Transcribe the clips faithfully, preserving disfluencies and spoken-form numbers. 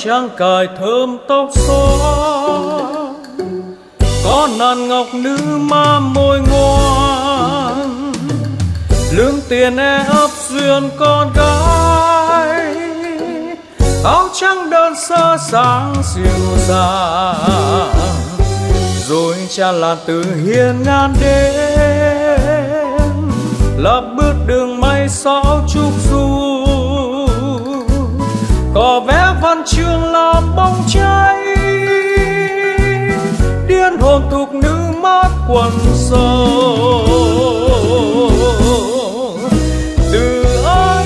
trăng cài thơm tóc xóa, có nàng ngọc nữ ma môi ngoan, lương tiền e ấp duyên con gái, áo trắng đơn sơ sáng dịu dàng, rồi cha làn từ hiên ngang đến, lập bước đường mây sáu trúc du, có vẽ văn chương làm bóng cháy, điên hồn tục nữ mát quần sâu. Từ ấy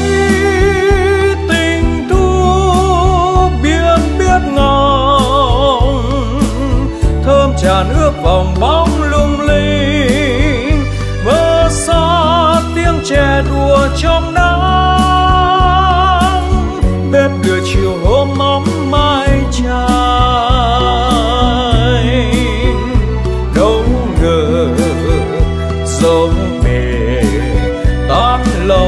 tình thu biên biết ngóng, thơm tràn ước vòng bóng lung linh, mơ xa tiếng trẻ đùa trong nắng, bếp lửa chiều hôm nóng mai trái. Đâu ngờ dấu về tan lầu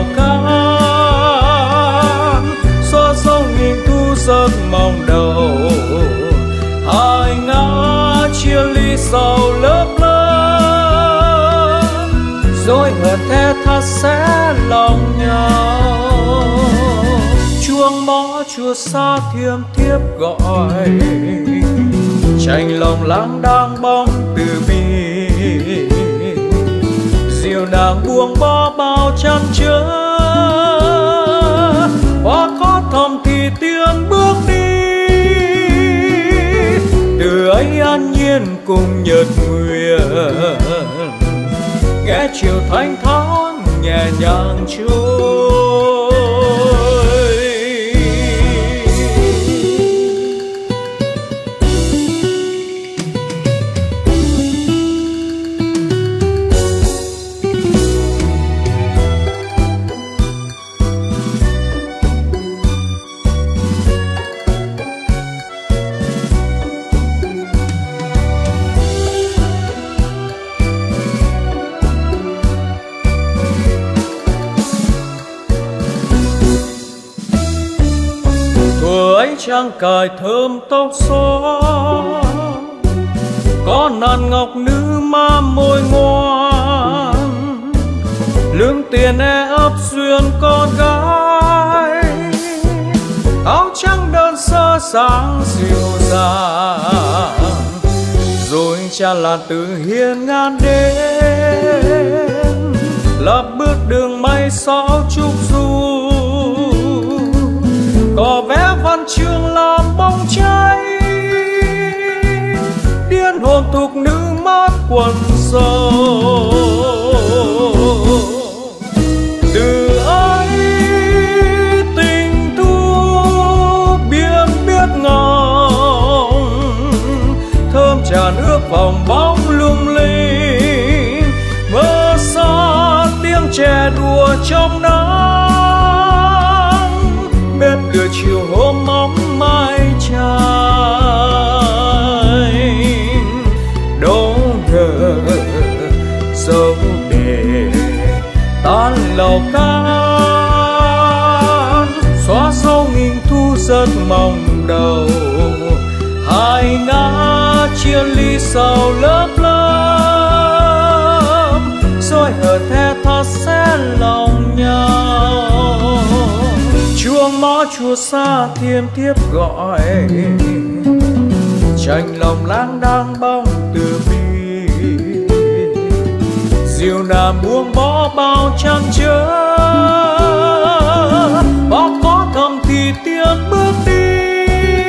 cát, xóa sâu nghìn thu giấc mong đầu, hai ngã chia ly sau lớp lớp, rồi hờn thét thắt xé lòng nhau. Chuông mõ chùa xa thiêm thiếp gọi, tranh lòng lang đang bóng từ bi, diều nàng buông bó bao chăn chứa, hoa có thầm thì tiếng bước đi, từ ấy an nhiên cùng nhật nguyện, nghe chiều thanh thản nhẹ nhàng trôi. Trăng cài thơm tóc xóa, có nàng ngọc nữ ma môi ngoan, lương tiền e ấp duyên con gái, áo trắng đơn sơ sáng dịu dàng, rồi cha làn từ hiên ngang đến, lập bước đường mây sáu trúc du, có vẽ văn chương làm bóng cháy, điên hồn tục nữ mát quần sâu. Từ ấy tình thu biên biết ngóng, thơm tràn ước vòng bóng lung linh, mơ xa tiếng trẻ đùa trong nắng, bếp lửa chiều hôm nóng mai trái. Đâu ngờ dấu để tan lầu cát, xóa sâu nghìn thu giấc mong đầu, hai ngã chia ly sau lớp lớp, rồi hờn thét thắt xé lòng nhau. Chuông mõ chùa xa thiêm thiếp gọi, tranh lòng lang đang bóng từ bi, diều nàng buông bó bao chăn chứa, bó có thầm thì tiếng bước đi,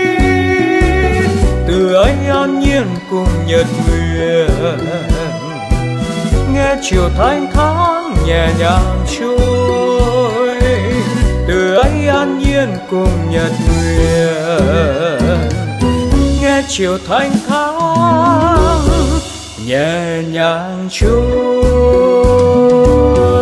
từ ấy an nhiên cùng nhật nguyện, nghe chiều thanh thản nhẹ nhàng trôi, từ ấy an nhiên cùng nhật nguyện, nghe chiều thanh thản nhẹ nhàng trôi.